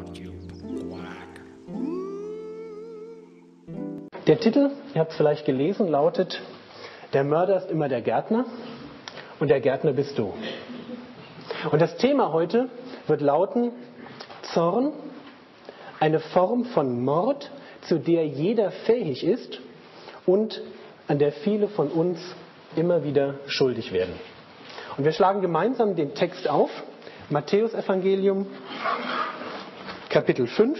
Der Titel, ihr habt es vielleicht gelesen, lautet: Der Mörder ist immer der Gärtner und der Gärtner bist du. Und das Thema heute wird lauten: Zorn, eine Form von Mord, zu der jeder fähig ist und an der viele von uns immer wieder schuldig werden. Und wir schlagen gemeinsam den Text auf: Matthäus Evangelium, Kapitel 5.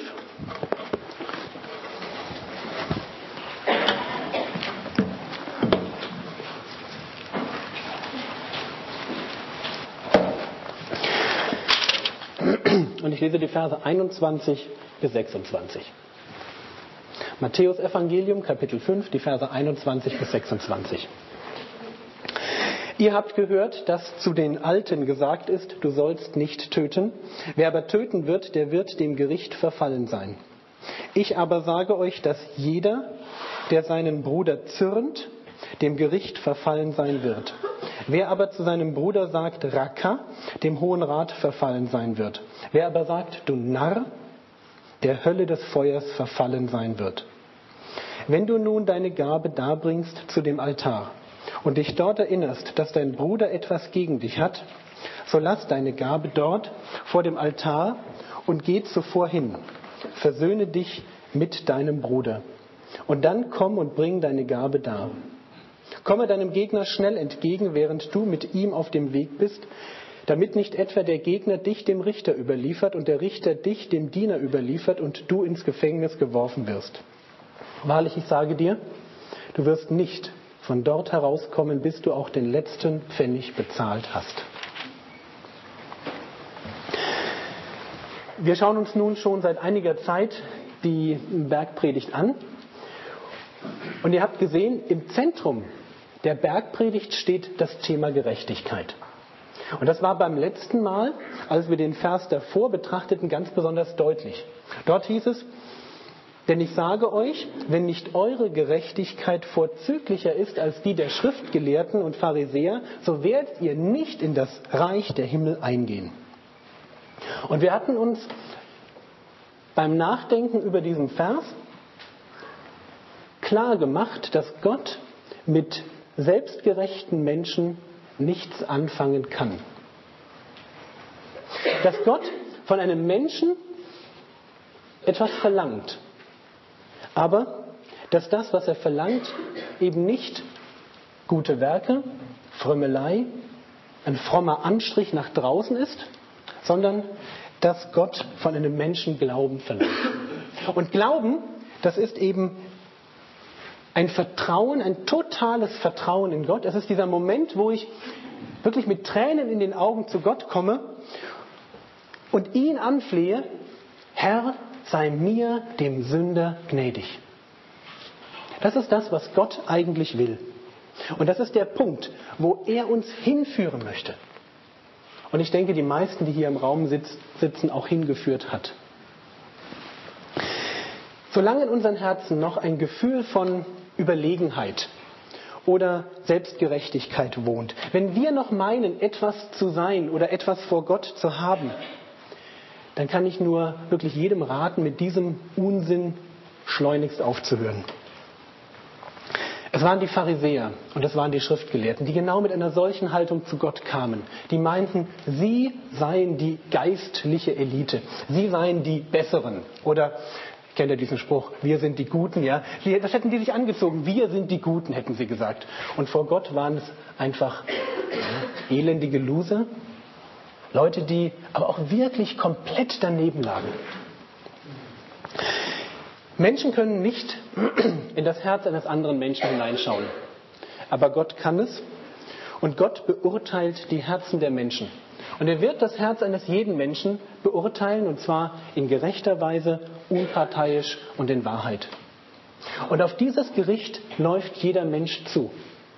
Und ich lese die Verse 21 bis 26. Matthäus Evangelium, Kapitel 5, die Verse 21 bis 26. Ihr habt gehört, dass zu den Alten gesagt ist, du sollst nicht töten. Wer aber töten wird, der wird dem Gericht verfallen sein. Ich aber sage euch, dass jeder, der seinen Bruder zürnt, dem Gericht verfallen sein wird. Wer aber zu seinem Bruder sagt, Raka, dem Hohen Rat verfallen sein wird. Wer aber sagt, du Narr, der Hölle des Feuers verfallen sein wird. Wenn du nun deine Gabe darbringst zu dem Altar und dich dort erinnerst, dass dein Bruder etwas gegen dich hat, so lass deine Gabe dort vor dem Altar und geh zuvor hin. Versöhne dich mit deinem Bruder. Und dann komm und bring deine Gabe dar. Komme deinem Gegner schnell entgegen, während du mit ihm auf dem Weg bist, damit nicht etwa der Gegner dich dem Richter überliefert und der Richter dich dem Diener überliefert und du ins Gefängnis geworfen wirst. Wahrlich, ich sage dir, du wirst nicht von dort herauskommen, bis du auch den letzten Pfennig bezahlt hast. Wir schauen uns nun schon seit einiger Zeit die Bergpredigt an. Und ihr habt gesehen, im Zentrum der Bergpredigt steht das Thema Gerechtigkeit. Und das war beim letzten Mal, als wir den Vers davor betrachteten, ganz besonders deutlich. Dort hieß es: Denn ich sage euch, wenn nicht eure Gerechtigkeit vorzüglicher ist als die der Schriftgelehrten und Pharisäer, so werdet ihr nicht in das Reich der Himmel eingehen. Und wir hatten uns beim Nachdenken über diesen Vers klar gemacht, dass Gott mit selbstgerechten Menschen nichts anfangen kann. Dass Gott von einem Menschen etwas verlangt, aber dass das, was er verlangt, eben nicht gute Werke, Frömmelei, ein frommer Anstrich nach draußen ist, sondern dass Gott von einem Menschen Glauben verlangt. Und Glauben, das ist eben ein Vertrauen, ein totales Vertrauen in Gott. Es ist dieser Moment, wo ich wirklich mit Tränen in den Augen zu Gott komme und ihn anflehe: Herr, sei mir, dem Sünder, gnädig. Das ist das, was Gott eigentlich will. Und das ist der Punkt, wo er uns hinführen möchte. Und ich denke, die meisten, die hier im Raum sitzen, auch hingeführt hat. Solange in unseren Herzen noch ein Gefühl von Überlegenheit oder Selbstgerechtigkeit wohnt, wenn wir noch meinen, etwas zu sein oder etwas vor Gott zu haben, dann kann ich nur wirklich jedem raten, mit diesem Unsinn schleunigst aufzuhören. Es waren die Pharisäer und es waren die Schriftgelehrten, die genau mit einer solchen Haltung zu Gott kamen. Die meinten, sie seien die geistliche Elite, sie seien die Besseren. Oder kennt ihr diesen Spruch, wir sind die Guten, ja? Das hätten die sich angezogen, wir sind die Guten, hätten sie gesagt. Und vor Gott waren es einfach elendige Loser, Leute, die aber auch wirklich komplett daneben lagen. Menschen können nicht in das Herz eines anderen Menschen hineinschauen, aber Gott kann es, und Gott beurteilt die Herzen der Menschen. Und er wird das Herz eines jeden Menschen beurteilen, und zwar in gerechter Weise, unparteiisch und in Wahrheit. Und auf dieses Gericht läuft jeder Mensch zu.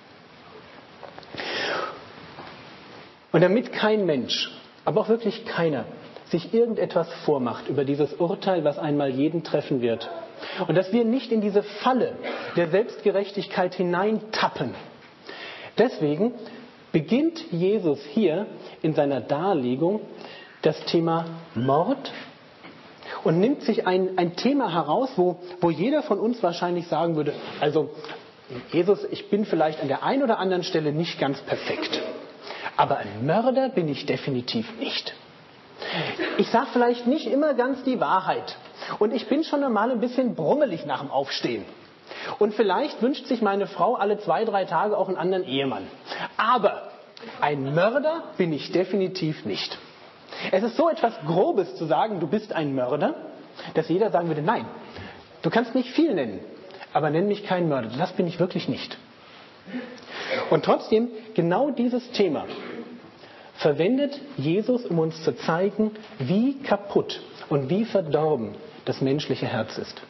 Und damit kein Mensch, aber auch wirklich keiner, sich irgendetwas vormacht über dieses Urteil, was einmal jeden treffen wird, und dass wir nicht in diese Falle der Selbstgerechtigkeit hineintappen. Deswegen beginnt Jesus hier in seiner Darlegung das Thema Mord, und nimmt sich ein Thema heraus, wo jeder von uns wahrscheinlich sagen würde, also Jesus, ich bin vielleicht an der einen oder anderen Stelle nicht ganz perfekt, aber ein Mörder bin ich definitiv nicht. Ich sage vielleicht nicht immer ganz die Wahrheit und ich bin schon einmal ein bisschen brummelig nach dem Aufstehen. Und vielleicht wünscht sich meine Frau alle 2-3 Tage auch einen anderen Ehemann. Aber ein Mörder bin ich definitiv nicht. Es ist so etwas Grobes zu sagen, du bist ein Mörder, dass jeder sagen würde, nein, du kannst nicht viel nennen, aber nenn mich keinen Mörder. Das bin ich wirklich nicht. Und trotzdem, genau dieses Thema verwendet Jesus, um uns zu zeigen, wie kaputt und wie verdorben das menschliche Herz ist.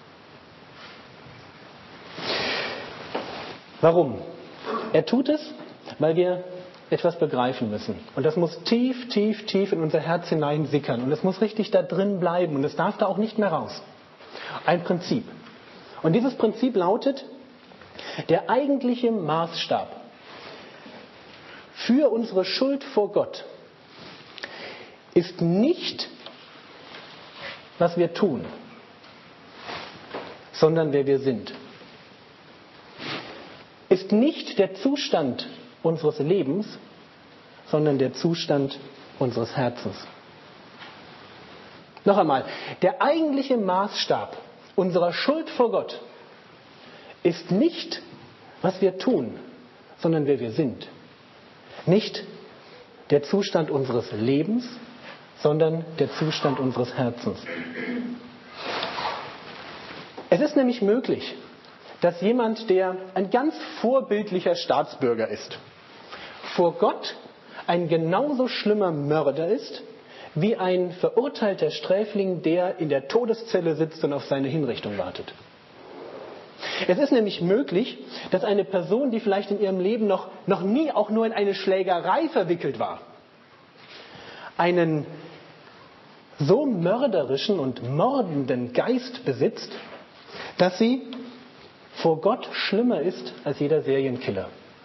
Warum? Er tut es, weil wir etwas begreifen müssen. Und das muss tief, tief, tief in unser Herz hinein sickern. Und es muss richtig da drin bleiben. Und es darf da auch nicht mehr raus. Ein Prinzip. Und dieses Prinzip lautet, der eigentliche Maßstab für unsere Schuld vor Gott ist nicht, was wir tun, sondern wer wir sind. Ist nicht der Zustand unseres Lebens, sondern der Zustand unseres Herzens. Noch einmal, der eigentliche Maßstab unserer Schuld vor Gott ist nicht, was wir tun, sondern wer wir sind. Nicht der Zustand unseres Lebens, sondern der Zustand unseres Herzens. Es ist nämlich möglich, dass jemand, der ein ganz vorbildlicher Staatsbürger ist, vor Gott ein genauso schlimmer Mörder ist, wie ein verurteilter Sträfling, der in der Todeszelle sitzt und auf seine Hinrichtung wartet. Es ist nämlich möglich, dass eine Person, die vielleicht in ihrem Leben noch nie auch nur in eine Schlägerei verwickelt war, einen so mörderischen und mordenden Geist besitzt, dass sie vor Gott schlimmer ist als jeder Serienkiller.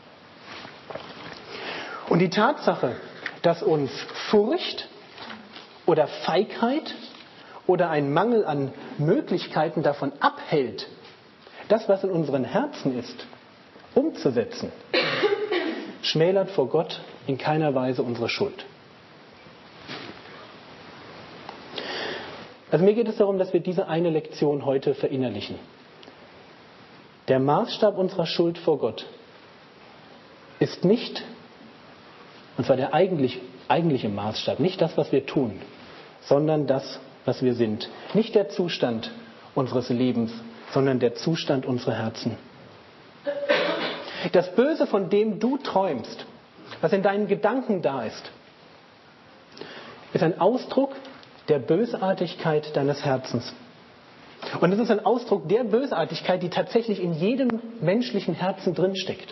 Und die Tatsache, dass uns Furcht oder Feigheit oder ein Mangel an Möglichkeiten davon abhält, das, was in unseren Herzen ist, umzusetzen, schmälert vor Gott in keiner Weise unsere Schuld. Also mir geht es darum, dass wir diese eine Lektion heute verinnerlichen. Der Maßstab unserer Schuld vor Gott ist nicht, und zwar der eigentliche Maßstab, nicht das, was wir tun, sondern das, was wir sind. Nicht der Zustand unseres Lebens, sondern der Zustand unserer Herzen. Das Böse, von dem du träumst, was in deinen Gedanken da ist ein Ausdruck der Bösartigkeit deines Herzens. Und es ist ein Ausdruck der Bösartigkeit, die tatsächlich in jedem menschlichen Herzen drinsteckt.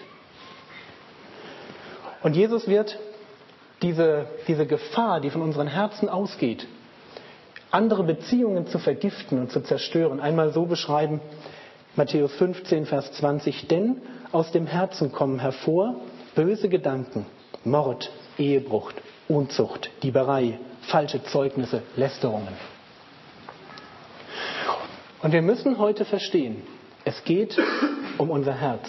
Und Jesus wird diese Gefahr, die von unseren Herzen ausgeht, andere Beziehungen zu vergiften und zu zerstören, einmal so beschreiben, Matthäus 15, Vers 20, denn aus dem Herzen kommen hervor böse Gedanken, Mord, Ehebruch, Unzucht, Dieberei, falsche Zeugnisse, Lästerungen. Und wir müssen heute verstehen, es geht um unser Herz.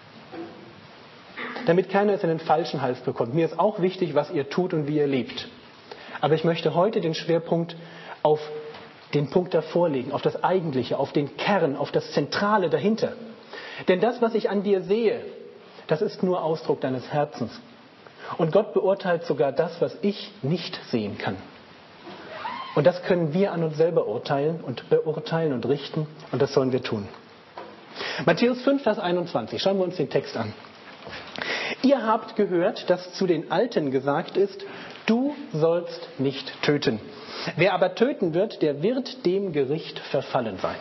Damit keiner es in den falschen Hals bekommt. Mir ist auch wichtig, was ihr tut und wie ihr lebt. Aber ich möchte heute den Schwerpunkt auf den Punkt davor legen, auf das Eigentliche, auf den Kern, auf das Zentrale dahinter. Denn das, was ich an dir sehe, das ist nur Ausdruck deines Herzens. Und Gott beurteilt sogar das, was ich nicht sehen kann. Und das können wir an uns selber urteilen und beurteilen und richten. Und das sollen wir tun. Matthäus 5, Vers 21. Schauen wir uns den Text an. Ihr habt gehört, dass zu den Alten gesagt ist, du sollst nicht töten. Wer aber töten wird, der wird dem Gericht verfallen sein.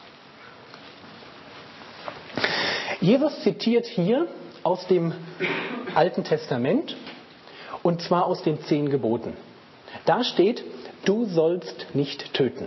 Jesus zitiert hier aus dem Alten Testament, und zwar aus den 10 Geboten. Da steht, du sollst nicht töten.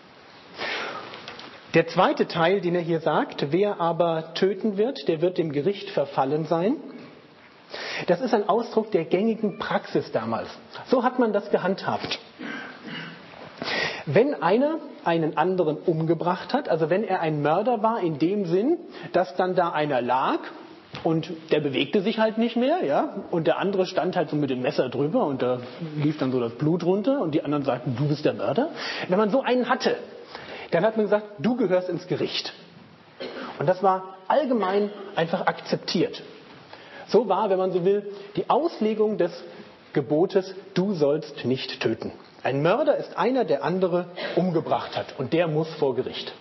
Der zweite Teil, den er hier sagt, wer aber töten wird, der wird dem Gericht verfallen sein. Das ist ein Ausdruck der gängigen Praxis damals. So hat man das gehandhabt. Wenn einer einen anderen umgebracht hat, also wenn er ein Mörder war in dem Sinn, dass dann da einer lag und der bewegte sich halt nicht mehr, ja, und der andere stand halt so mit dem Messer drüber und da lief dann so das Blut runter und die anderen sagten, du bist der Mörder. Wenn man so einen hatte, dann hat man gesagt, du gehörst ins Gericht. Und das war allgemein einfach akzeptiert. So war, wenn man so will, die Auslegung des Gebotes, du sollst nicht töten. Ein Mörder ist einer, der andere umgebracht hat und der muss vor Gericht.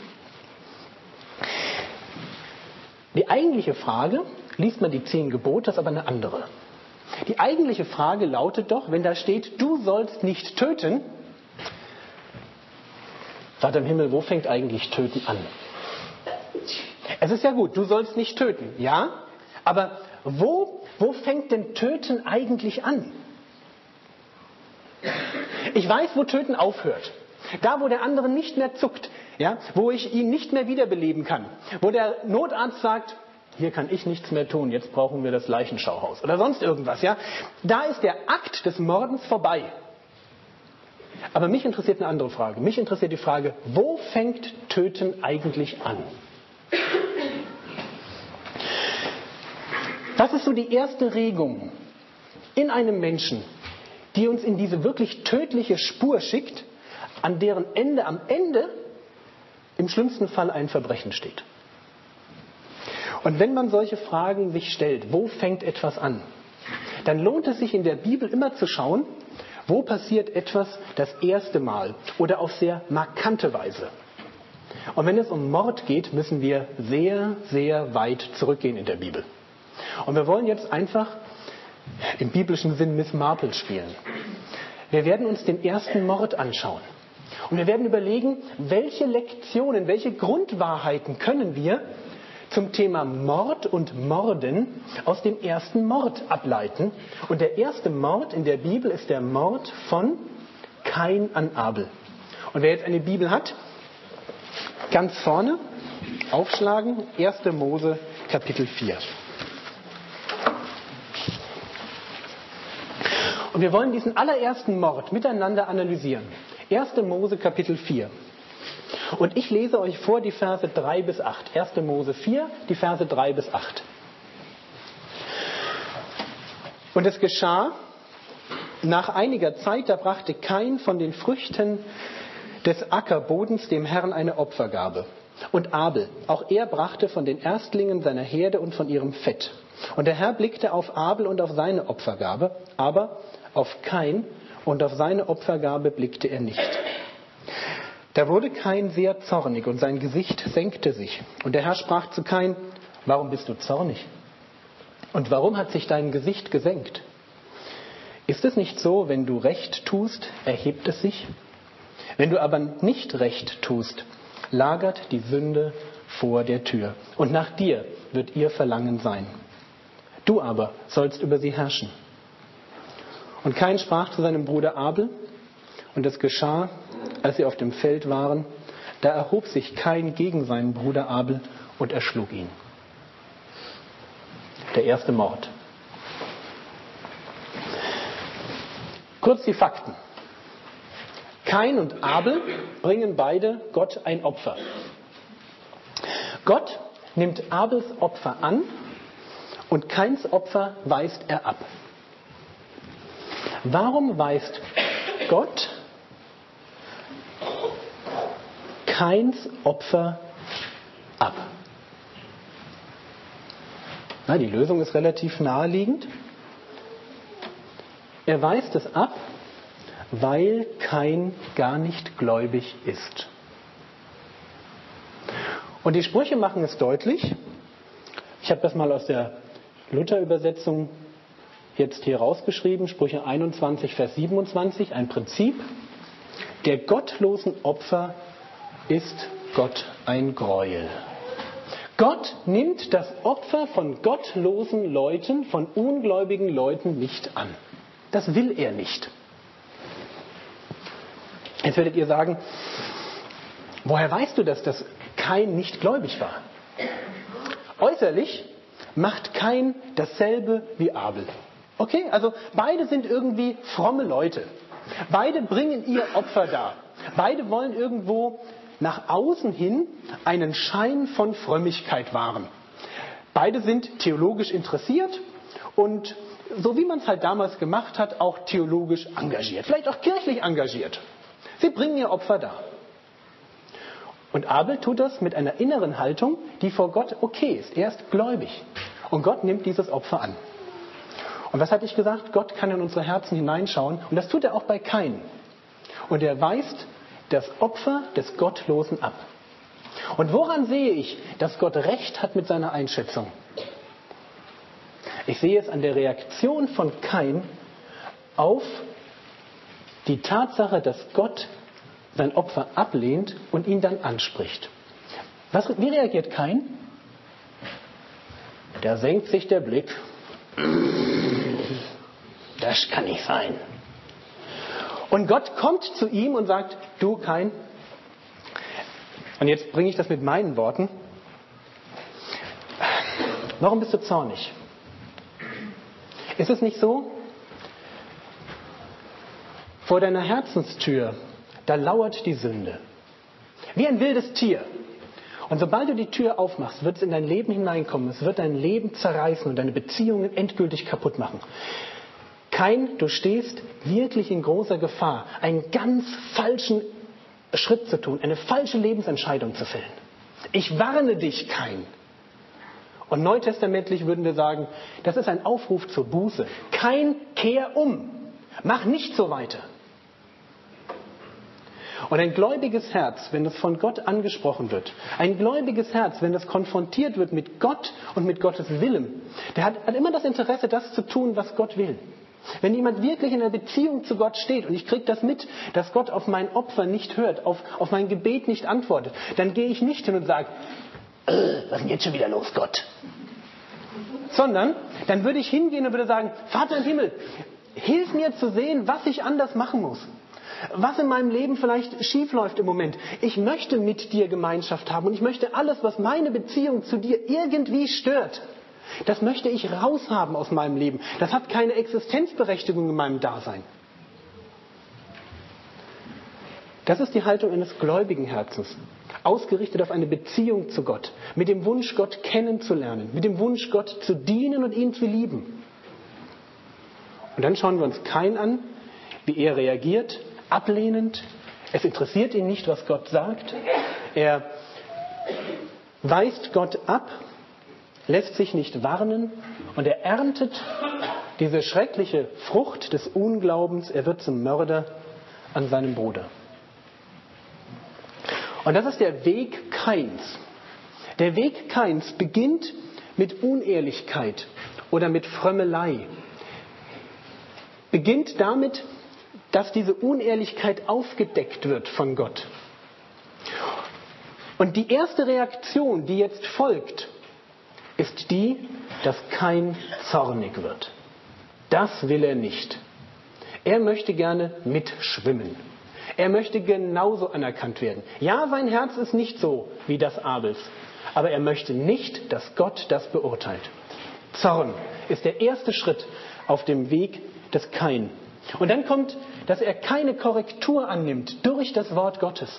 Die eigentliche Frage, liest man die 10 Gebote, das ist aber eine andere. Die eigentliche Frage lautet doch, wenn da steht, du sollst nicht töten, Vater im Himmel, wo fängt eigentlich Töten an? Es ist ja gut, du sollst nicht töten, ja, aber wo fängt denn Töten eigentlich an? Ich weiß, wo Töten aufhört. Da, wo der andere nicht mehr zuckt, ja, wo ich ihn nicht mehr wiederbeleben kann, wo der Notarzt sagt, hier kann ich nichts mehr tun, jetzt brauchen wir das Leichenschauhaus oder sonst irgendwas, ja. Da ist der Akt des Mordens vorbei. Aber mich interessiert eine andere Frage. Mich interessiert die Frage, wo fängt Töten eigentlich an? Was ist so die erste Regung in einem Menschen, die uns in diese wirklich tödliche Spur schickt, an deren Ende am Ende im schlimmsten Fall ein Verbrechen steht? Und wenn man solche Fragen sich stellt, wo fängt etwas an, dann lohnt es sich in der Bibel immer zu schauen, wo passiert etwas das erste Mal oder auf sehr markante Weise. Und wenn es um Mord geht, müssen wir sehr, sehr weit zurückgehen in der Bibel. Und wir wollen jetzt einfach im biblischen Sinn Miss Marple spielen. Wir werden uns den ersten Mord anschauen. Und wir werden überlegen, welche Lektionen, welche Grundwahrheiten können wir zum Thema Mord und Morden aus dem ersten Mord ableiten. Und der erste Mord in der Bibel ist der Mord von Kain an Abel. Und wer jetzt eine Bibel hat, ganz vorne aufschlagen, 1. Mose Kapitel 4. Und wir wollen diesen allerersten Mord miteinander analysieren. 1. Mose Kapitel 4. Und ich lese euch vor die Verse 3 bis 8. 1. Mose 4, die Verse 3 bis 8. Und es geschah, nach einiger Zeit, da brachte Kain von den Früchten des Ackerbodens dem Herrn eine Opfergabe. Und Abel, auch er brachte von den Erstlingen seiner Herde und von ihrem Fett. Und der Herr blickte auf Abel und auf seine Opfergabe, aber auf Kain und auf seine Opfergabe blickte er nicht. Da wurde Kain sehr zornig und sein Gesicht senkte sich. Und der Herr sprach zu Kain, warum bist du zornig? Und warum hat sich dein Gesicht gesenkt? Ist es nicht so, wenn du Recht tust, erhebt es sich? Wenn du aber nicht Recht tust, lagert die Sünde vor der Tür. Und nach dir wird ihr Verlangen sein. Du aber sollst über sie herrschen. Und Kain sprach zu seinem Bruder Abel, und es geschah, als sie auf dem Feld waren, da erhob sich Kain gegen seinen Bruder Abel und erschlug ihn. Der erste Mord. Kurz die Fakten. Kain und Abel bringen beide Gott ein Opfer. Gott nimmt Abels Opfer an und Kains Opfer weist er ab. Warum weist Gott Kains Opfer ab? Na, die Lösung ist relativ naheliegend. Er weist es ab, weil Kain gar nicht gläubig ist. Und die Sprüche machen es deutlich. Ich habe das mal aus der Luther-Übersetzung jetzt hier rausgeschrieben, Sprüche 21, Vers 27, ein Prinzip. Der gottlosen Opfer ist Gott ein Greuel. Gott nimmt das Opfer von gottlosen Leuten, von ungläubigen Leuten nicht an. Das will er nicht. Jetzt werdet ihr sagen, woher weißt du, dass das Kain nicht gläubig war? Äußerlich macht Kain dasselbe wie Abel. Okay, also beide sind irgendwie fromme Leute. Beide bringen ihr Opfer dar. Beide wollen irgendwo nach außen hin einen Schein von Frömmigkeit wahren. Beide sind theologisch interessiert und so wie man es halt damals gemacht hat, auch theologisch engagiert, vielleicht auch kirchlich engagiert. Sie bringen ihr Opfer dar. Und Abel tut das mit einer inneren Haltung, die vor Gott okay ist. Er ist gläubig und Gott nimmt dieses Opfer an. Und was hatte ich gesagt? Gott kann in unsere Herzen hineinschauen und das tut er auch bei Kain. Und er weist das Opfer des Gottlosen ab. Und woran sehe ich, dass Gott recht hat mit seiner Einschätzung? Ich sehe es an der Reaktion von Kain auf die Tatsache, dass Gott sein Opfer ablehnt und ihn dann anspricht. Wie reagiert Kain? Da senkt sich der Blick. Das kann nicht sein. Und Gott kommt zu ihm und sagt, du Kain, und jetzt bringe ich das mit meinen Worten, warum bist du zornig? Ist es nicht so? Vor deiner Herzenstür, da lauert die Sünde. Wie ein wildes Tier. Und sobald du die Tür aufmachst, wird es in dein Leben hineinkommen. Es wird dein Leben zerreißen und deine Beziehungen endgültig kaputt machen. Kain, du stehst wirklich in großer Gefahr, einen ganz falschen Schritt zu tun, eine falsche Lebensentscheidung zu fällen. Ich warne dich, Kain. Und neutestamentlich würden wir sagen, das ist ein Aufruf zur Buße. Kain, kehr um. Mach nicht so weiter. Und ein gläubiges Herz, wenn es von Gott angesprochen wird, ein gläubiges Herz, wenn es konfrontiert wird mit Gott und mit Gottes Willen, der hat immer das Interesse, das zu tun, was Gott will. Wenn jemand wirklich in einer Beziehung zu Gott steht und ich kriege das mit, dass Gott auf mein Opfer nicht hört, auf mein Gebet nicht antwortet, dann gehe ich nicht hin und sage, was ist denn jetzt schon wieder los, Gott? Sondern dann würde ich hingehen und würde sagen, Vater im Himmel, hilf mir zu sehen, was ich anders machen muss. Was in meinem Leben vielleicht schief läuft im Moment. Ich möchte mit dir Gemeinschaft haben und ich möchte alles, was meine Beziehung zu dir irgendwie stört, das möchte ich raushaben aus meinem Leben. Das hat keine Existenzberechtigung in meinem Dasein. Das ist die Haltung eines gläubigen Herzens, ausgerichtet auf eine Beziehung zu Gott, mit dem Wunsch, Gott kennenzulernen, mit dem Wunsch, Gott zu dienen und ihn zu lieben. Und dann schauen wir uns Kain an, wie er reagiert, ablehnend. Es interessiert ihn nicht, was Gott sagt. Er weist Gott ab, lässt sich nicht warnen und er erntet diese schreckliche Frucht des Unglaubens. Er wird zum Mörder an seinem Bruder. Und das ist der Weg Kains. Der Weg Kains beginnt mit Unehrlichkeit oder mit Frömmelei. Beginnt damit, dass diese Unehrlichkeit aufgedeckt wird von Gott. Und die erste Reaktion, die jetzt folgt, ist die, dass Kain zornig wird. Das will er nicht. Er möchte gerne mitschwimmen. Er möchte genauso anerkannt werden. Ja, sein Herz ist nicht so wie das Abels, aber er möchte nicht, dass Gott das beurteilt. Zorn ist der erste Schritt auf dem Weg des Kain. Und dann kommt, dass er keine Korrektur annimmt durch das Wort Gottes.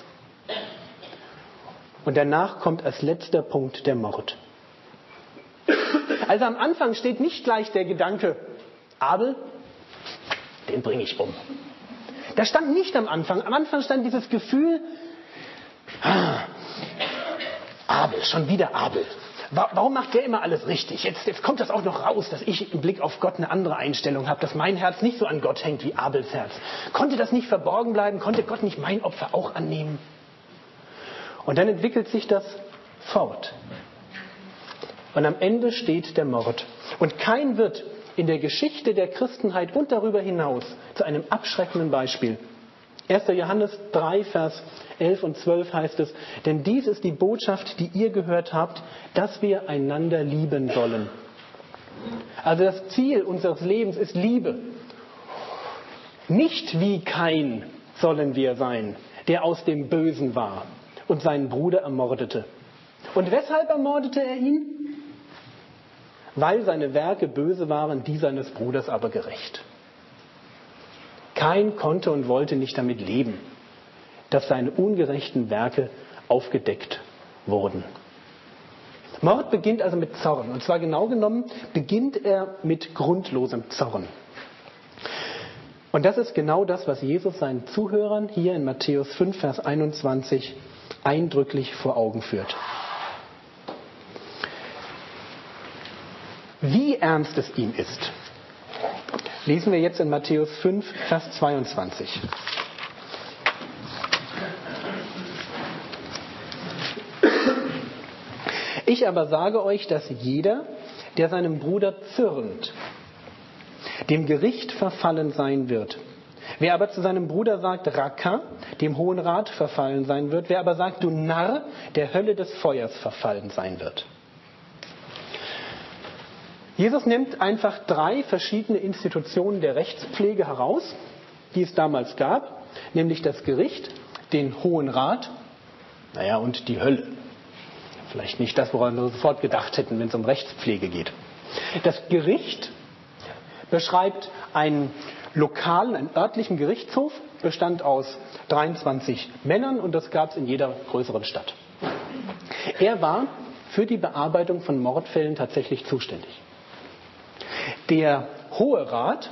Und danach kommt als letzter Punkt der Mord. Also am Anfang steht nicht gleich der Gedanke, Abel, den bringe ich um. Das stand nicht am Anfang. Am Anfang stand dieses Gefühl, Abel, schon wieder Abel. Warum macht der immer alles richtig? Jetzt kommt das auch noch raus, dass ich im Blick auf Gott eine andere Einstellung habe, dass mein Herz nicht so an Gott hängt wie Abels Herz. Konnte das nicht verborgen bleiben? Konnte Gott nicht mein Opfer auch annehmen? Und dann entwickelt sich das fort. Und am Ende steht der Mord. Und Kain wird in der Geschichte der Christenheit und darüber hinaus zu einem abschreckenden Beispiel. 1. Johannes 3, Vers 11 und 12 heißt es, denn dies ist die Botschaft, die ihr gehört habt, dass wir einander lieben sollen. Also das Ziel unseres Lebens ist Liebe. Nicht wie Kain sollen wir sein, der aus dem Bösen war und seinen Bruder ermordete. Und weshalb ermordete er ihn? Weil seine Werke böse waren, die seines Bruders aber gerecht. Kain konnte und wollte nicht damit leben. dass seine ungerechten Werke aufgedeckt wurden. Mord beginnt also mit Zorn. Und zwar genau genommen beginnt er mit grundlosem Zorn. Und das ist genau das, was Jesus seinen Zuhörern hier in Matthäus 5, Vers 21 eindrücklich vor Augen führt. Wie ernst es ihm ist, lesen wir jetzt in Matthäus 5, Vers 22. Ich aber sage euch, dass jeder, der seinem Bruder zürnt, dem Gericht verfallen sein wird. Wer aber zu seinem Bruder sagt, Raka, dem Hohen Rat verfallen sein wird. Wer aber sagt, du Narr, der Hölle des Feuers verfallen sein wird. Jesus nimmt einfach 3 verschiedene Institutionen der Rechtspflege heraus, die es damals gab, nämlich das Gericht, den Hohen Rat, und die Hölle. Vielleicht nicht das, woran wir sofort gedacht hätten, wenn es um Rechtspflege geht. Das Gericht beschreibt einen lokalen, einen örtlichen Gerichtshof, bestand aus 23 Männern und das gab es in jeder größeren Stadt. Er war für die Bearbeitung von Mordfällen tatsächlich zuständig. Der Hohe Rat,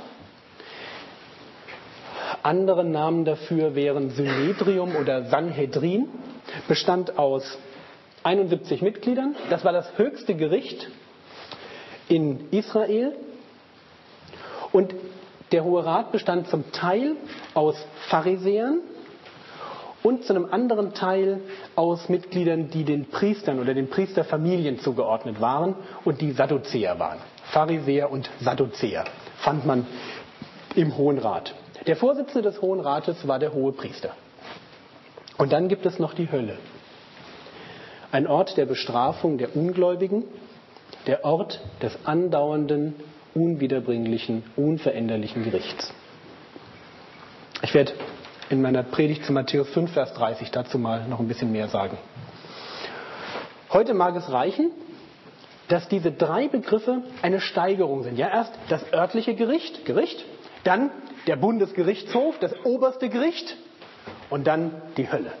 andere Namen dafür wären Synedrium oder Sanhedrin, bestand aus 71 Mitgliedern. Das war das höchste Gericht in Israel. Und der Hohe Rat bestand zum Teil aus Pharisäern und zu einem anderen Teil aus Mitgliedern, die den Priestern oder den Priesterfamilien zugeordnet waren und die Sadduzäer waren. Pharisäer und Sadduzäer fand man im Hohen Rat. Der Vorsitzende des Hohen Rates war der Hohepriester. Und dann gibt es noch die Hölle. Ein Ort der Bestrafung der Ungläubigen, der Ort des andauernden, unwiederbringlichen, unveränderlichen Gerichts. Ich werde in meiner Predigt zu Matthäus 5, Vers 30 dazu mal noch ein bisschen mehr sagen. Heute mag es reichen, dass diese 3 Begriffe eine Steigerung sind. Ja, erst das örtliche Gericht, dann der Bundesgerichtshof, das oberste Gericht und dann die Hölle.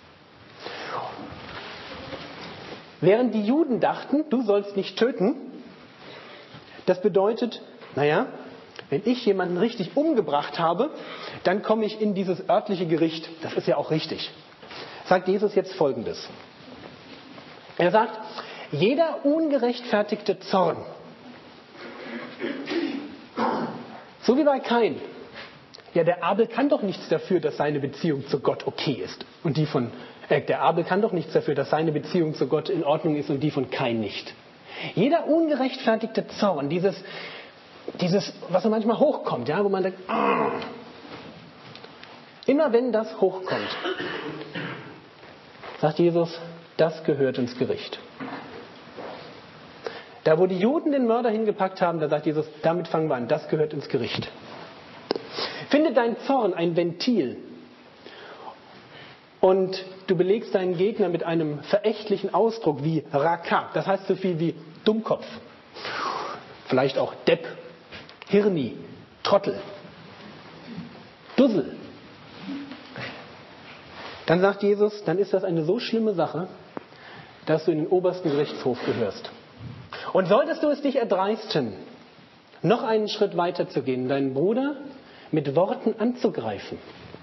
Während die Juden dachten, du sollst nicht töten, das bedeutet, wenn ich jemanden richtig umgebracht habe, dann komme ich in dieses örtliche Gericht. Das ist ja auch richtig. Sagt Jesus jetzt Folgendes. Er sagt, jeder ungerechtfertigte Zorn, so wie bei Kain, der Abel kann doch nichts dafür, dass seine Beziehung zu Gott okay ist. Und der Abel kann doch nichts dafür, dass seine Beziehung zu Gott in Ordnung ist und die von Kain nicht. Jeder ungerechtfertigte Zorn, dieses, was manchmal hochkommt, wo man denkt, immer wenn das hochkommt, sagt Jesus, das gehört ins Gericht. Da, wo die Juden den Mörder hingepackt haben, da sagt Jesus, damit fangen wir an, das gehört ins Gericht. Finde dein Zorn ein Ventil und du belegst deinen Gegner mit einem verächtlichen Ausdruck wie Raka, das heißt so viel wie Dummkopf, vielleicht auch Depp, Hirni, Trottel, Dussel. Dann sagt Jesus, dann ist das eine so schlimme Sache, dass du in den obersten Gerichtshof gehörst. Und solltest du es dich erdreisten, noch einen Schritt weiter zu gehen, deinen Bruder mit Worten anzugreifen,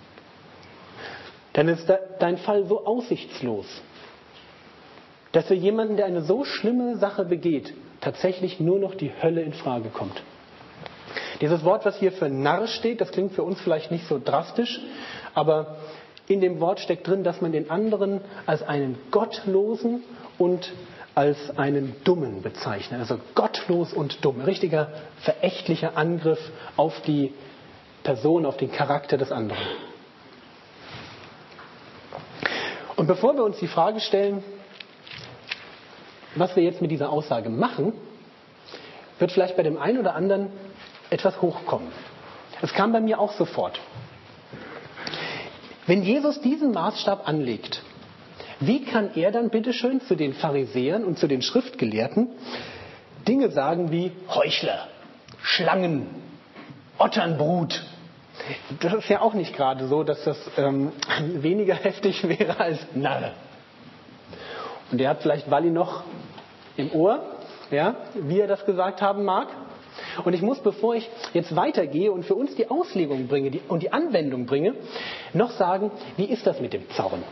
dann ist dein Fall so aussichtslos, dass für jemanden, der eine so schlimme Sache begeht, tatsächlich nur noch die Hölle in Frage kommt. Dieses Wort, was hier für Narr steht, das klingt für uns vielleicht nicht so drastisch, aber in dem Wort steckt drin, dass man den anderen als einen Gottlosen und als einen Dummen bezeichnet. Also gottlos und dumm. Ein richtiger verächtlicher Angriff auf die Person, auf den Charakter des anderen. Und bevor wir uns die Frage stellen, was wir jetzt mit dieser Aussage machen, wird vielleicht bei dem einen oder anderen etwas hochkommen. Es kam bei mir auch sofort. Wenn Jesus diesen Maßstab anlegt, wie kann er dann bitteschön zu den Pharisäern und zu den Schriftgelehrten Dinge sagen wie Heuchler, Schlangen, Otternbrut? Das ist ja auch nicht gerade so, dass das weniger heftig wäre als Narre. Und ihr habt vielleicht Walli noch im Ohr, ja, wie er das gesagt haben mag. Und ich muss, bevor ich jetzt weitergehe und für uns die Auslegung bringe und die Anwendung bringe, noch sagen, wie ist das mit dem Zorn?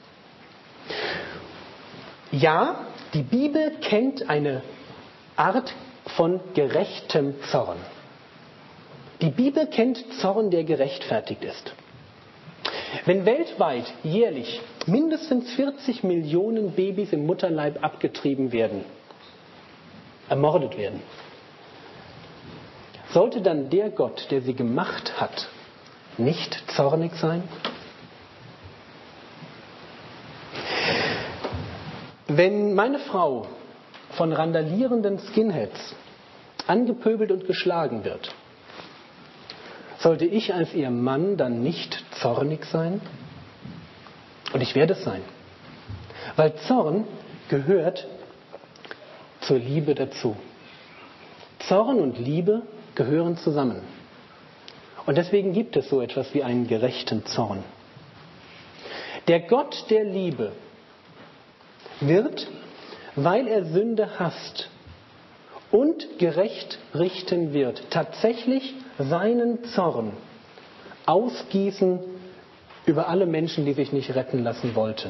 Ja, die Bibel kennt eine Art von gerechtem Zorn. Die Bibel kennt Zorn, der gerechtfertigt ist. Wenn weltweit jährlich mindestens 40 Millionen Babys im Mutterleib abgetrieben werden, ermordet werden, sollte dann der Gott, der sie gemacht hat, nicht zornig sein? Wenn meine Frau von randalierenden Skinheads angepöbelt und geschlagen wird, sollte ich als ihr Mann dann nicht zornig sein? Und ich werde es sein. Weil Zorn gehört zur Liebe dazu. Zorn und Liebe gehören zusammen. Und deswegen gibt es so etwas wie einen gerechten Zorn. Der Gott der Liebe wird, weil er Sünde hasst und gerecht richten wird, tatsächlich seinen Zorn ausgießen über alle Menschen, die sich nicht retten lassen wollten.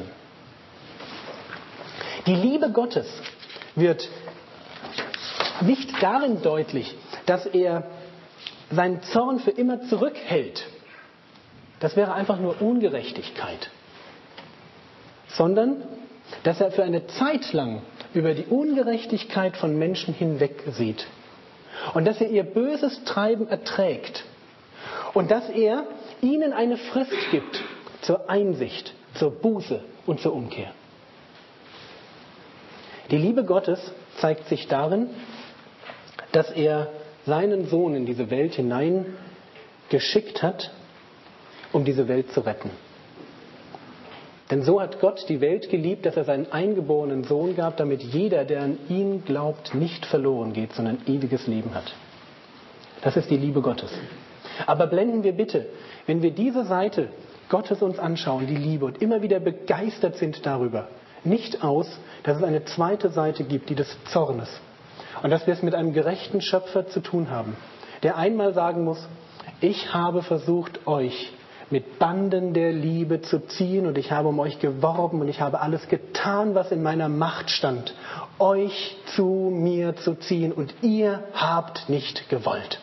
Die Liebe Gottes wird nicht darin deutlich, dass er seinen Zorn für immer zurückhält. Das wäre einfach nur Ungerechtigkeit. Sondern, dass er für eine Zeit lang über die Ungerechtigkeit von Menschen hinwegsieht. Und dass er ihr böses Treiben erträgt. Und dass er ihnen eine Frist gibt zur Einsicht, zur Buße und zur Umkehr. Die Liebe Gottes zeigt sich darin, dass er seinen Sohn in diese Welt hinein geschickt hat, um diese Welt zu retten. Denn so hat Gott die Welt geliebt, dass er seinen eingeborenen Sohn gab, damit jeder, der an ihn glaubt, nicht verloren geht, sondern ewiges Leben hat. Das ist die Liebe Gottes. Aber blenden wir bitte, wenn wir diese Seite Gottes uns anschauen, die Liebe, und immer wieder begeistert sind darüber, nicht aus, dass es eine zweite Seite gibt, die des Zornes. Und dass wir es mit einem gerechten Schöpfer zu tun haben, der einmal sagen muss, ich habe versucht, euch mit Banden der Liebe zu ziehen und ich habe um euch geworben und ich habe alles getan, was in meiner Macht stand, euch zu mir zu ziehen und ihr habt nicht gewollt.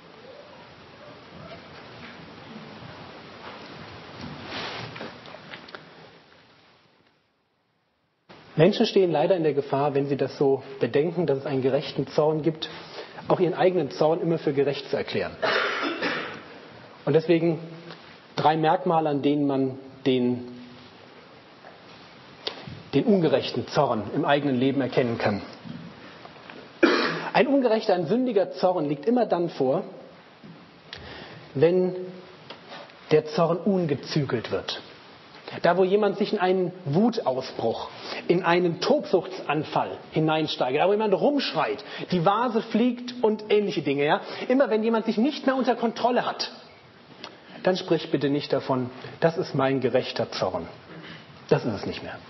Menschen stehen leider in der Gefahr, wenn sie das so bedenken, dass es einen gerechten Zorn gibt, auch ihren eigenen Zorn immer für gerecht zu erklären. Und deswegen 3 Merkmale, an denen man den ungerechten Zorn im eigenen Leben erkennen kann. Ein ungerechter, ein sündiger Zorn liegt immer dann vor, wenn der Zorn ungezügelt wird. Da, wo jemand sich in einen Wutausbruch, in einen Tobsuchtsanfall hineinsteigt, da, wo jemand rumschreit, die Vase fliegt und ähnliche Dinge. Ja? Immer wenn jemand sich nicht mehr unter Kontrolle hat, dann sprich bitte nicht davon, das ist mein gerechter Zorn. Das ist es nicht mehr.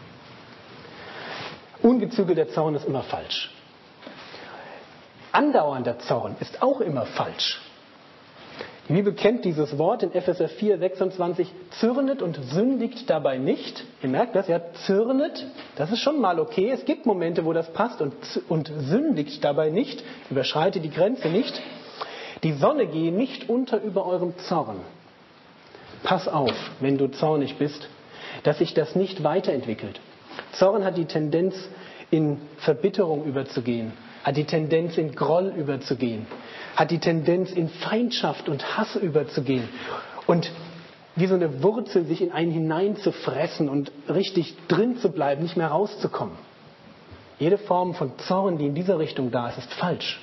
Ungezügelter Zorn ist immer falsch. Andauernder Zorn ist auch immer falsch. Die Bibel kennt dieses Wort in Epheser 4, 26, zürnet und sündigt dabei nicht. Ihr merkt das, ja, zürnet, das ist schon mal okay. Es gibt Momente, wo das passt und sündigt dabei nicht, überschreitet die Grenze nicht. Die Sonne gehe nicht unter über eurem Zorn. Pass auf, wenn du zornig bist, dass sich das nicht weiterentwickelt. Zorn hat die Tendenz, in Verbitterung überzugehen, hat die Tendenz, in Groll überzugehen, hat die Tendenz, in Feindschaft und Hass überzugehen und wie so eine Wurzel sich in einen hineinzufressen und richtig drin zu bleiben, nicht mehr rauszukommen. Jede Form von Zorn, die in dieser Richtung da ist, ist falsch.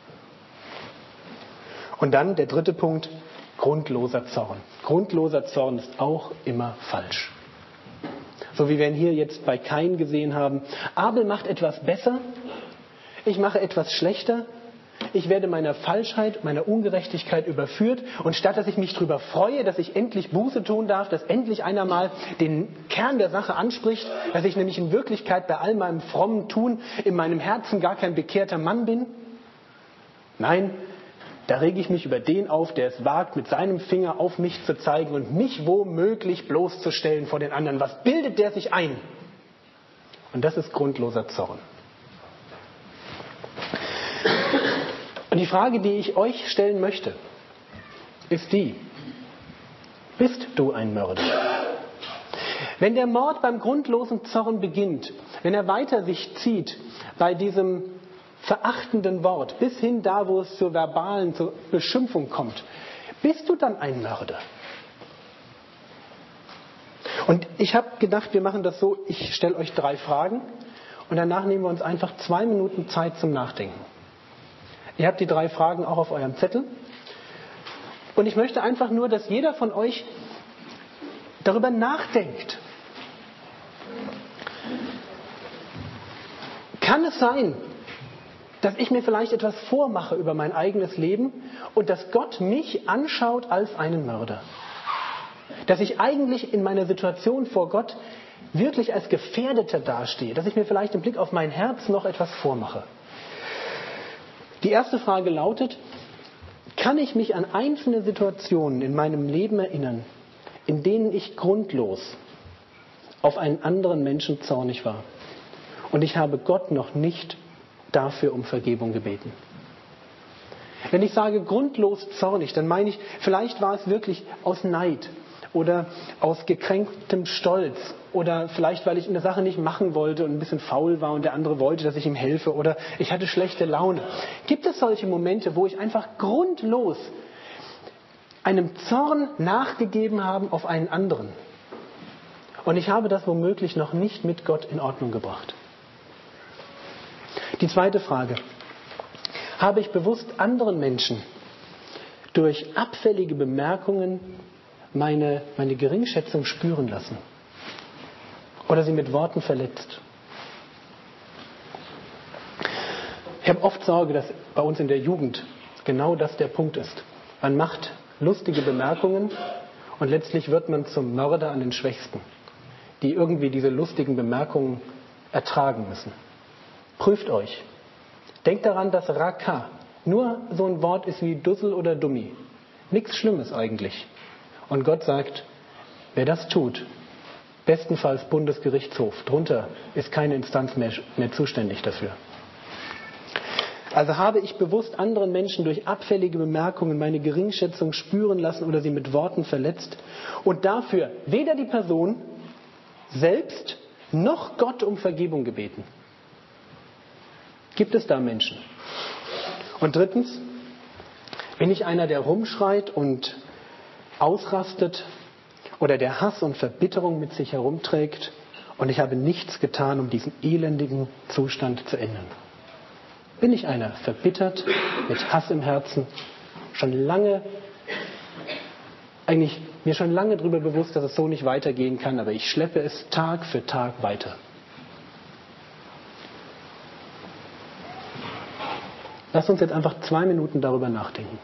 Und dann der 3. Punkt, grundloser Zorn. Grundloser Zorn ist auch immer falsch. So wie wir ihn hier jetzt bei Kain gesehen haben. Abel macht etwas besser, ich mache etwas schlechter Ich werde meiner Falschheit, meiner Ungerechtigkeit überführt. Und statt dass ich mich darüber freue, dass ich endlich Buße tun darf, dass endlich einer mal den Kern der Sache anspricht, dass ich nämlich in Wirklichkeit bei all meinem frommen Tun in meinem Herzen gar kein bekehrter Mann bin. Nein, da rege ich mich über den auf, der es wagt, mit seinem Finger auf mich zu zeigen und mich womöglich bloßzustellen vor den anderen. Was bildet der sich ein? Und das ist grundloser Zorn. Und die Frage, die ich euch stellen möchte, ist die: Bist du ein Mörder? Wenn der Mord beim grundlosen Zorn beginnt, wenn er weiter sich zieht bei diesem verachtenden Wort, bis hin da, wo es zur verbalen, zur Beschimpfung kommt, bist du dann ein Mörder? Und ich habe gedacht, wir machen das so, ich stelle euch 3 Fragen und danach nehmen wir uns einfach 2 Minuten Zeit zum Nachdenken. Ihr habt die 3 Fragen auch auf eurem Zettel. Und ich möchte einfach nur, dass jeder von euch darüber nachdenkt. Kann es sein, dass ich mir vielleicht etwas vormache über mein eigenes Leben und dass Gott mich anschaut als einen Mörder? Dass ich eigentlich in meiner Situation vor Gott wirklich als Gefährdeter dastehe, dass ich mir vielleicht im Blick auf mein Herz noch etwas vormache? Die erste Frage lautet: Kann ich mich an einzelne Situationen in meinem Leben erinnern, in denen ich grundlos auf einen anderen Menschen zornig war und ich habe Gott noch nicht dafür um Vergebung gebeten? Wenn ich sage grundlos zornig, dann meine ich, vielleicht war es wirklich aus Neid oder aus gekränktem Stolz oder vielleicht, weil ich eine Sache nicht machen wollte und ein bisschen faul war und der andere wollte, dass ich ihm helfe, oder ich hatte schlechte Laune. Gibt es solche Momente, wo ich einfach grundlos einem Zorn nachgegeben habe auf einen anderen? Und ich habe das womöglich noch nicht mit Gott in Ordnung gebracht. Die zweite Frage: Habe ich bewusst anderen Menschen durch abfällige Bemerkungen meine Geringschätzung spüren lassen oder sie mit Worten verletzt? Ich habe oft Sorge, dass bei uns in der Jugend genau das der Punkt ist. Man macht lustige Bemerkungen und letztlich wird man zum Mörder an den Schwächsten, die irgendwie diese lustigen Bemerkungen ertragen müssen. Prüft euch. Denkt daran, dass Raka nur so ein Wort ist wie Dussel oder Dummi. Nichts Schlimmes eigentlich. Und Gott sagt, wer das tut, bestenfalls Bundesgerichtshof, drunter ist keine Instanz mehr zuständig dafür. Also habe ich bewusst anderen Menschen durch abfällige Bemerkungen meine Geringschätzung spüren lassen oder sie mit Worten verletzt und dafür weder die Person selbst noch Gott um Vergebung gebeten? Gibt es da Menschen? Und drittens, bin ich einer, der rumschreit und ausrastet oder der Hass und Verbitterung mit sich herumträgt und ich habe nichts getan, um diesen elendigen Zustand zu ändern? Bin ich einer, verbittert, mit Hass im Herzen, mir schon lange darüber bewusst, dass es so nicht weitergehen kann, aber ich schleppe es Tag für Tag weiter? Lasst uns jetzt einfach 2 Minuten darüber nachdenken.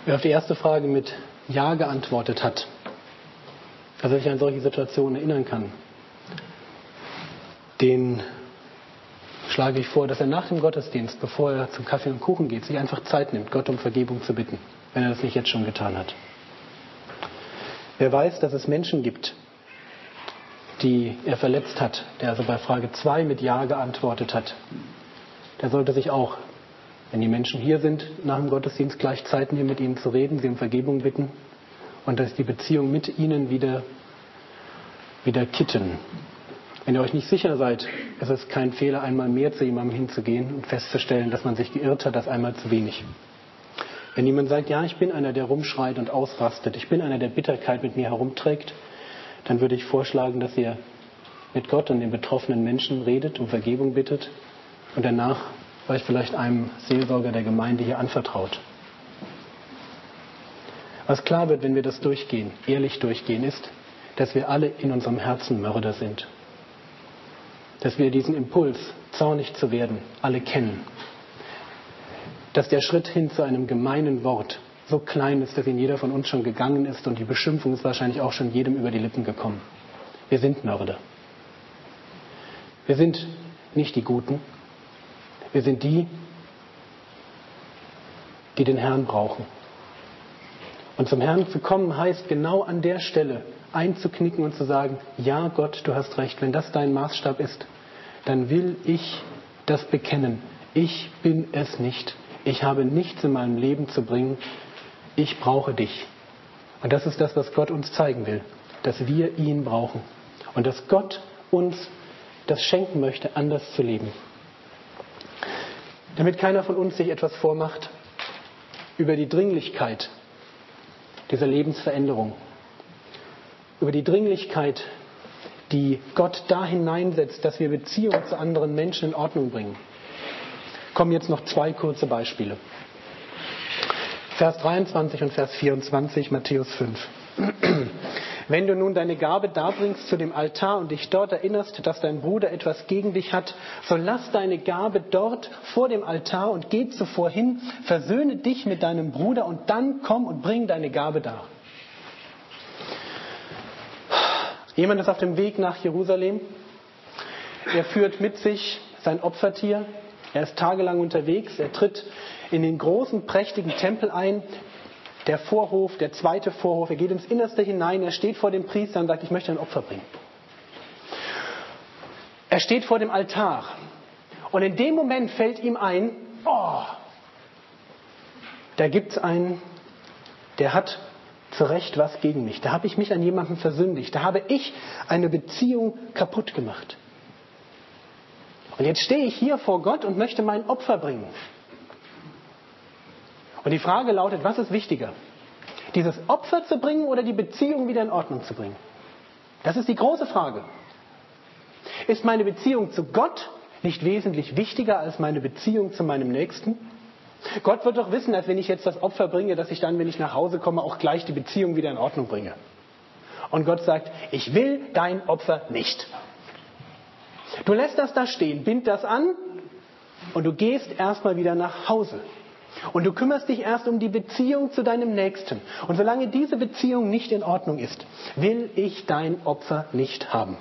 Wer auf die erste Frage mit Ja geantwortet hat, also sich an solche Situationen erinnern kann, den schlage ich vor, dass er nach dem Gottesdienst, bevor er zum Kaffee und Kuchen geht, sich einfach Zeit nimmt, Gott um Vergebung zu bitten, wenn er das nicht jetzt schon getan hat. Wer weiß, dass es Menschen gibt, die er verletzt hat, der also bei Frage 2 mit Ja geantwortet hat, der sollte sich auch, wenn die Menschen hier sind, nach dem Gottesdienst gleich Zeit nehmen, mit ihnen zu reden, sie um Vergebung bitten und dass die Beziehung mit ihnen wieder kitten. Wenn ihr euch nicht sicher seid, ist es kein Fehler, einmal mehr zu jemandem hinzugehen und festzustellen, dass man sich geirrt hat, das einmal zu wenig. Wenn jemand sagt, ja, ich bin einer, der rumschreit und ausrastet, ich bin einer, der Bitterkeit mit mir herumträgt, dann würde ich vorschlagen, dass ihr mit Gott und den betroffenen Menschen redet, um Vergebung bittet und danach euch vielleicht einem Seelsorger der Gemeinde hier anvertraut. Was klar wird, wenn wir das durchgehen, ehrlich durchgehen, ist, dass wir alle in unserem Herzen Mörder sind. Dass wir diesen Impuls, zornig zu werden, alle kennen. Dass der Schritt hin zu einem gemeinen Wort so klein ist, dass ihn jeder von uns schon gegangen ist und die Beschimpfung ist wahrscheinlich auch schon jedem über die Lippen gekommen. Wir sind Mörder. Wir sind nicht die Guten. Wir sind die, die den Herrn brauchen. Und zum Herrn zu kommen heißt genau an der Stelle einzuknicken und zu sagen, ja Gott, du hast recht, wenn das dein Maßstab ist, dann will ich das bekennen. Ich bin es nicht. Ich habe nichts in meinem Leben zu bringen. Ich brauche dich. Und das ist das, was Gott uns zeigen will, dass wir ihn brauchen. Und dass Gott uns das schenken möchte, anders zu leben. Damit keiner von uns sich etwas vormacht über die Dringlichkeit dieser Lebensveränderung, über die Dringlichkeit, die Gott da hineinsetzt, dass wir Beziehungen zu anderen Menschen in Ordnung bringen. Kommen jetzt noch 2 kurze Beispiele. Vers 23 und Vers 24, Matthäus 5. Wenn du nun deine Gabe darbringst zu dem Altar und dich dort erinnerst, dass dein Bruder etwas gegen dich hat, so lass deine Gabe dort vor dem Altar und geh zuvor hin, versöhne dich mit deinem Bruder und dann komm und bring deine Gabe dar. Jemand ist auf dem Weg nach Jerusalem. Er führt mit sich sein Opfertier. Er ist tagelang unterwegs. Er tritt in den großen, prächtigen Tempel ein. Der Vorhof, der zweite Vorhof. Er geht ins Innerste hinein. Er steht vor dem Priester und sagt, ich möchte ein Opfer bringen. Er steht vor dem Altar. Und in dem Moment fällt ihm ein, da gibt es einen, der hat zu Recht was gegen mich. Da habe ich mich an jemanden versündigt. Da habe ich eine Beziehung kaputt gemacht. Und jetzt stehe ich hier vor Gott und möchte mein Opfer bringen. Und die Frage lautet, was ist wichtiger? Dieses Opfer zu bringen oder die Beziehung wieder in Ordnung zu bringen? Das ist die große Frage. Ist meine Beziehung zu Gott nicht wesentlich wichtiger als meine Beziehung zu meinem Nächsten? Gott wird doch wissen, dass wenn ich jetzt das Opfer bringe, dass ich dann, wenn ich nach Hause komme, auch gleich die Beziehung wieder in Ordnung bringe. Und Gott sagt, ich will dein Opfer nicht. Du lässt das da stehen, bind das an und du gehst erstmal wieder nach Hause. Und du kümmerst dich erst um die Beziehung zu deinem Nächsten. Und solange diese Beziehung nicht in Ordnung ist, will ich dein Opfer nicht haben.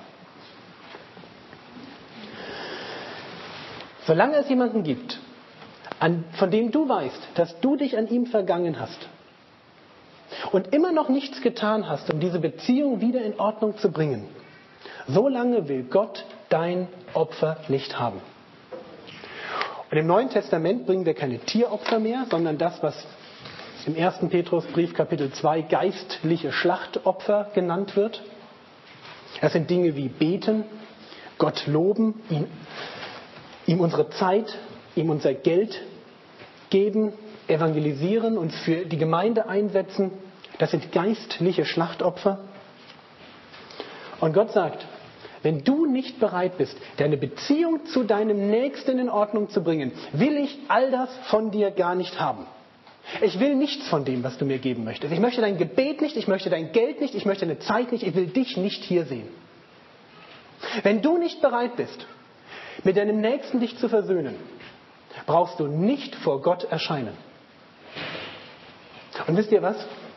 Solange es jemanden gibt, von dem du weißt, dass du dich an ihm vergangen hast und immer noch nichts getan hast, um diese Beziehung wieder in Ordnung zu bringen, solange will Gott dein Opfer nicht haben. Und im Neuen Testament bringen wir keine Tieropfer mehr, sondern das, was im 1. Petrusbrief Kapitel 2 geistliche Schlachtopfer genannt wird. Das sind Dinge wie beten, Gott loben, ihm unsere Zeit, ihm unser Geld geben, evangelisieren, uns für die Gemeinde einsetzen. Das sind geistliche Schlachtopfer. Und Gott sagt, wenn du nicht bereit bist, deine Beziehung zu deinem Nächsten in Ordnung zu bringen, will ich all das von dir gar nicht haben. Ich will nichts von dem, was du mir geben möchtest. Ich möchte dein Gebet nicht, ich möchte dein Geld nicht, ich möchte deine Zeit nicht, ich will dich nicht hier sehen. Wenn du nicht bereit bist, mit deinem Nächsten dich zu versöhnen, brauchst du nicht vor Gott erscheinen. Und wisst ihr was?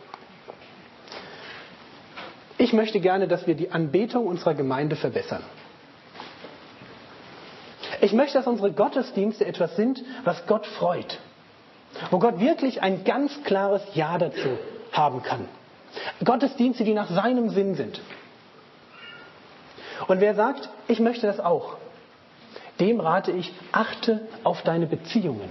Ich möchte gerne, dass wir die Anbetung unserer Gemeinde verbessern. Ich möchte, dass unsere Gottesdienste etwas sind, was Gott freut. Wo Gott wirklich ein ganz klares Ja dazu haben kann. Gottesdienste, die nach seinem Sinn sind. Und wer sagt, ich möchte das auch, dem rate ich, achte auf deine Beziehungen.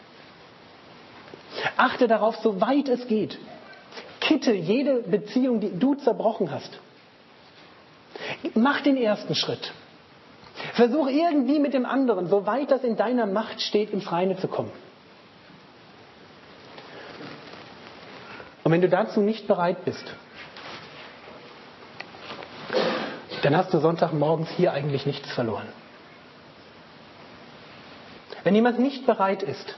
Achte darauf, soweit es geht. Kitte jede Beziehung, die du zerbrochen hast. Mach den ersten Schritt. Versuch irgendwie mit dem anderen, soweit das in deiner Macht steht, ins Reine zu kommen. Und wenn du dazu nicht bereit bist, dann hast du Sonntagmorgens hier eigentlich nichts verloren. Wenn jemand nicht bereit ist,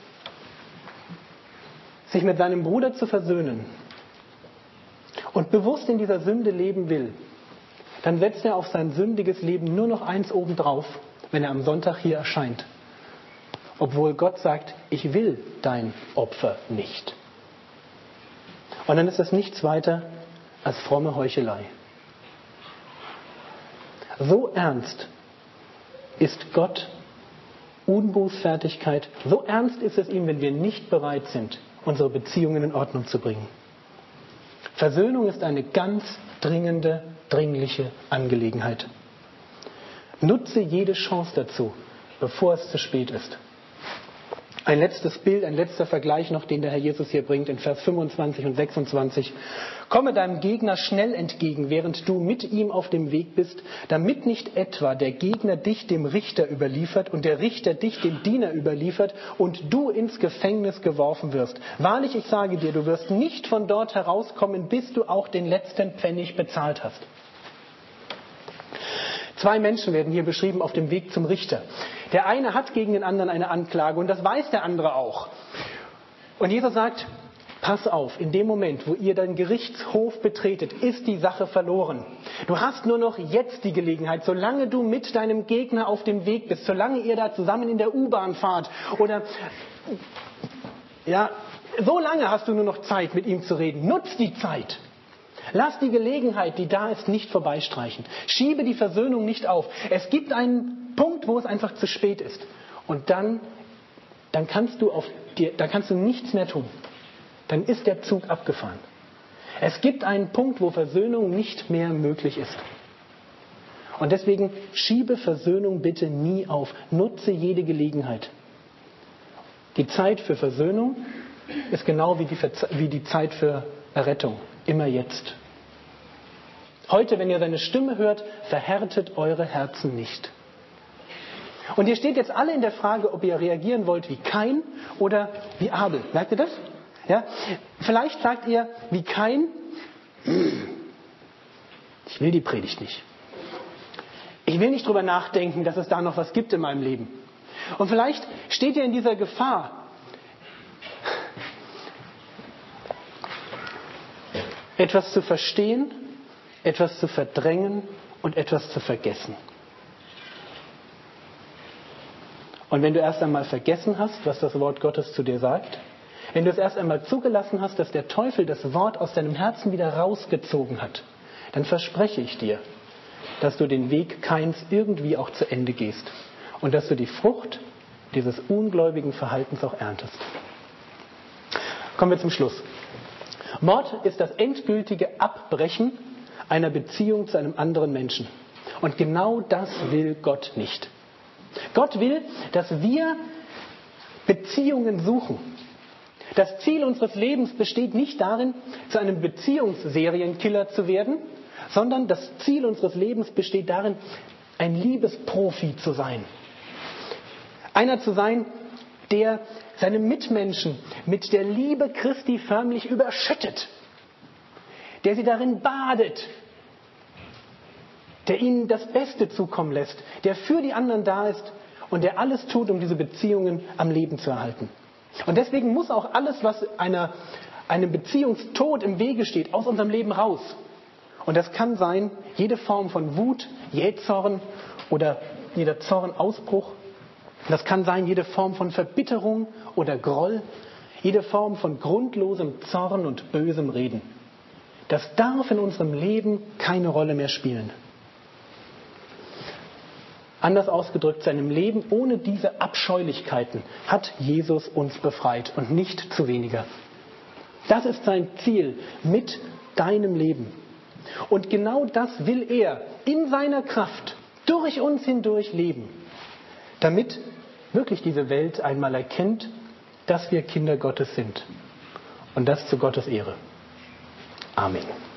sich mit seinem Bruder zu versöhnen und bewusst in dieser Sünde leben will, dann setzt er auf sein sündiges Leben nur noch eins obendrauf, wenn er am Sonntag hier erscheint. Obwohl Gott sagt, ich will dein Opfer nicht. Und dann ist das nichts weiter als fromme Heuchelei. So ernst ist Gott Unbußfertigkeit. So ernst ist es ihm, wenn wir nicht bereit sind, unsere Beziehungen in Ordnung zu bringen. Versöhnung ist eine ganz dringende, dringliche Angelegenheit. Nutze jede Chance dazu, bevor es zu spät ist. Ein letztes Bild, ein letzter Vergleich noch, den der Herr Jesus hier bringt in Vers 25 und 26. Komme deinem Gegner schnell entgegen, während du mit ihm auf dem Weg bist, damit nicht etwa der Gegner dich dem Richter überliefert und der Richter dich dem Diener überliefert und du ins Gefängnis geworfen wirst. Wahrlich, ich sage dir, du wirst nicht von dort herauskommen, bis du auch den letzten Pfennig bezahlt hast. Zwei Menschen werden hier beschrieben auf dem Weg zum Richter. Der eine hat gegen den anderen eine Anklage und das weiß der andere auch. Und Jesus sagt, pass auf, in dem Moment, wo ihr den Gerichtshof betretet, ist die Sache verloren. Du hast nur noch jetzt die Gelegenheit, solange du mit deinem Gegner auf dem Weg bist, solange ihr da zusammen in der U-Bahn fahrt oder so lange hast du nur noch Zeit, mit ihm zu reden. Nutz die Zeit. Lass die Gelegenheit, die da ist, nicht vorbeistreichen. Schiebe die Versöhnung nicht auf. Es gibt einen Punkt, wo es einfach zu spät ist. Und dann kannst du nichts mehr tun. Dann ist der Zug abgefahren. Es gibt einen Punkt, wo Versöhnung nicht mehr möglich ist. Und deswegen schiebe Versöhnung bitte nie auf. Nutze jede Gelegenheit. Die Zeit für Versöhnung ist genau wie die Zeit für Errettung. Immer jetzt. Heute, wenn ihr seine Stimme hört, verhärtet eure Herzen nicht. Und ihr steht jetzt alle in der Frage, ob ihr reagieren wollt wie Kain oder wie Abel. Merkt ihr das? Ja? Vielleicht sagt ihr wie Kain, ich will die Predigt nicht. Ich will nicht drüber nachdenken, dass es da noch was gibt in meinem Leben. Und vielleicht steht ihr in dieser Gefahr, etwas zu verstehen, etwas zu verdrängen und etwas zu vergessen. Und wenn du erst einmal vergessen hast, was das Wort Gottes zu dir sagt, wenn du es erst einmal zugelassen hast, dass der Teufel das Wort aus deinem Herzen wieder rausgezogen hat, dann verspreche ich dir, dass du den Weg Kains irgendwie auch zu Ende gehst und dass du die Frucht dieses ungläubigen Verhaltens auch erntest. Kommen wir zum Schluss. Mord ist das endgültige Abbrechen einer Beziehung zu einem anderen Menschen. Und genau das will Gott nicht. Gott will, dass wir Beziehungen suchen. Das Ziel unseres Lebens besteht nicht darin, zu einem Beziehungssserienkiller zu werden, sondern das Ziel unseres Lebens besteht darin, ein Liebesprofi zu sein. Einer zu sein, der seine Mitmenschen mit der Liebe Christi förmlich überschüttet, der sie darin badet, der ihnen das Beste zukommen lässt, der für die anderen da ist und der alles tut, um diese Beziehungen am Leben zu erhalten. Und deswegen muss auch alles, was einem Beziehungstod im Wege steht, aus unserem Leben raus. Und das kann sein, jede Form von Wut, Jähzorn oder jeder Zornausbruch. Das kann sein, jede Form von Verbitterung oder Groll, Jede Form von grundlosem Zorn und bösem Reden. Das darf in unserem Leben keine Rolle mehr spielen. Anders ausgedrückt, seinem Leben ohne diese Abscheulichkeiten hat Jesus uns befreit und nicht zu weniger. Das ist sein Ziel mit deinem Leben. Und genau das will er in seiner Kraft durch uns hindurch leben, damit wirklich diese Welt einmal erkennt, dass wir Kinder Gottes sind. Und das zu Gottes Ehre. Amen.